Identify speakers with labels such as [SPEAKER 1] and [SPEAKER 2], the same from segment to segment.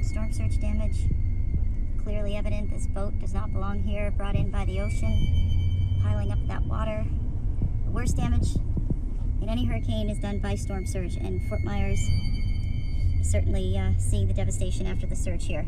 [SPEAKER 1] Storm surge damage. Clearly evident this boat does not belong here, brought in by the ocean, piling up that water. The worst damage in any hurricane is done by storm surge, and Fort Myers is certainly seeing the devastation after the surge here.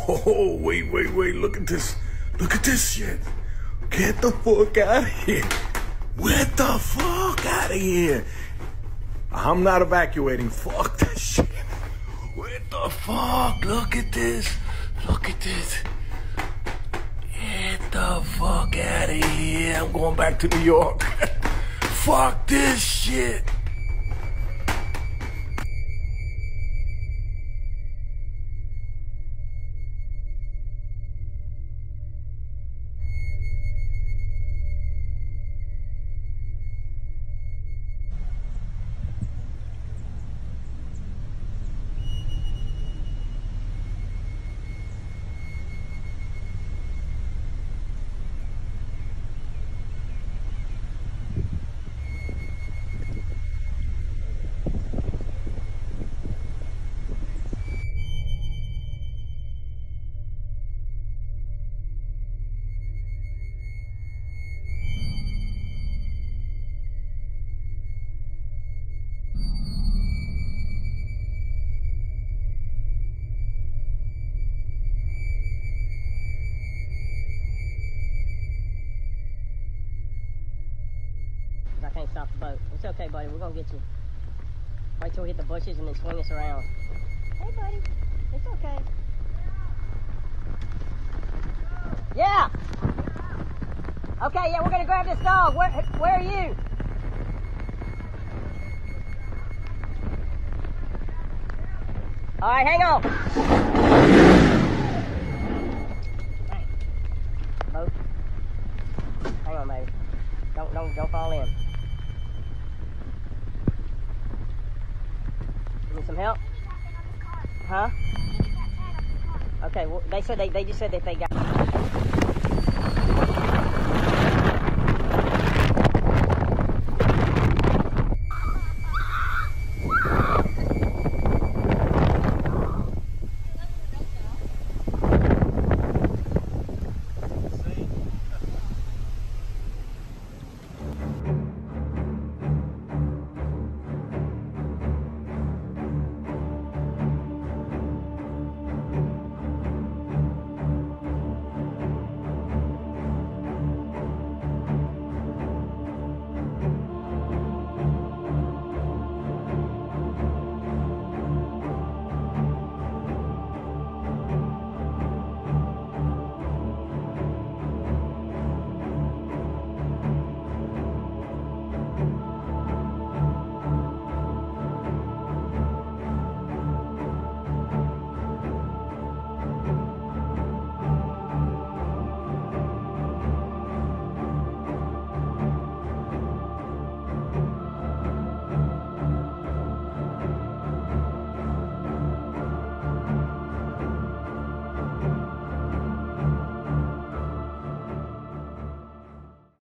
[SPEAKER 2] Oh, wait, look at this. Look at this shit. Get the fuck out of here. Get the fuck out of here. I'm not evacuating. Fuck this shit. What the fuck? Look at this. Look at this. Get the fuck out of here. I'm going back to New York. Fuck this shit.
[SPEAKER 3] I can't stop the boat. It's okay, buddy. We're gonna get you. Wait till we hit the bushes and then swing us around. Hey, buddy. It's okay. Yeah. Okay, yeah, we're gonna grab this dog. Where are you? All right, hang on. Hey. Boat. Hang on, baby. Don't fall in. Need some help? Huh? Okay, well, they just said that they got